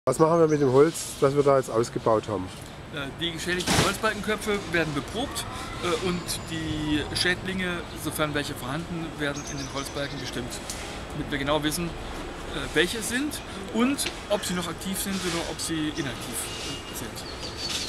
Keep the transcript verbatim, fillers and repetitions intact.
Was machen wir mit dem Holz, das wir da jetzt ausgebaut haben? Die geschädigten Holzbalkenköpfe werden beprobt und die Schädlinge, sofern welche vorhanden, werden in den Holzbalken gestimmt, damit wir genau wissen, welche es sind und ob sie noch aktiv sind oder ob sie inaktiv sind.